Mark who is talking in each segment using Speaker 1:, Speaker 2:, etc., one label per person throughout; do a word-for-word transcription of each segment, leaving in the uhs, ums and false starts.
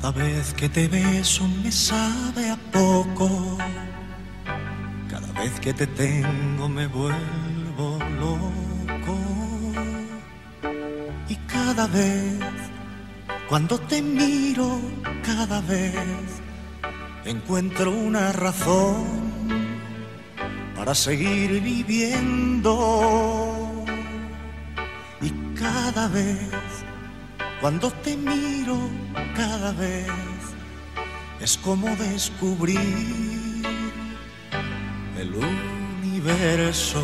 Speaker 1: Cada vez que te beso me sabe a poco. Cada vez que te tengo me vuelvo loco. Y cada vez, cuando te miro, cada vez encuentro una razón para seguir viviendo. Y cada vez, cuando te miro, cada vez es como descubrir el universo.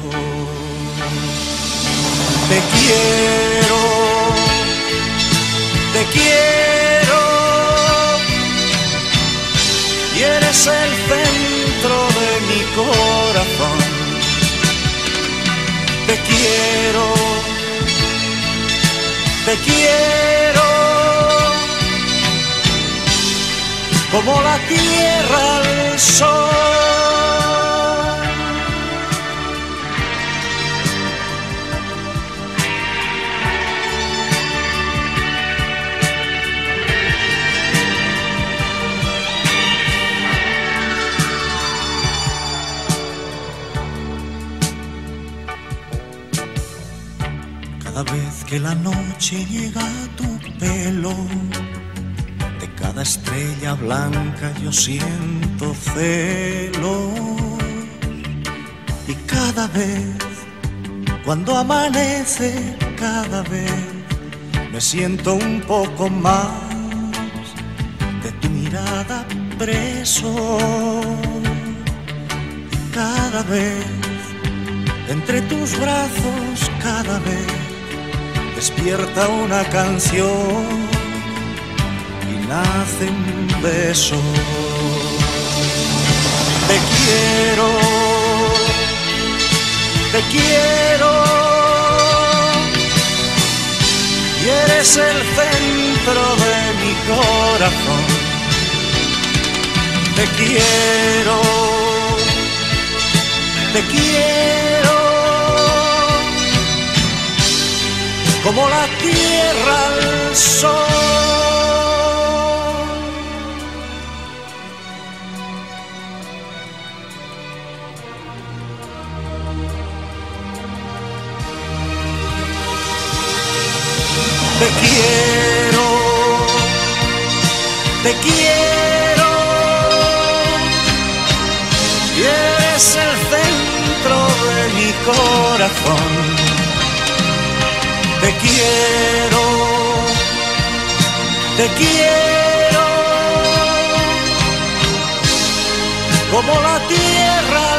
Speaker 1: Te quiero, te quiero, y eres el centro de mi corazón. Te quiero, te quiero, como la tierra al sol. Cada vez que la noche llega a tu pelo, de cada estrella blanca yo siento celos. Y cada vez, cuando amanece, cada vez me siento un poco más de tu mirada preso. Y cada vez, entre tus brazos, cada vez despierta una canción y nace un beso. Te quiero, te quiero, y eres el centro de mi corazón. Te quiero, te quiero, como la tierra al sol. Te quiero, te quiero, y eres el centro de mi corazón. Te quiero, te quiero, como la tierra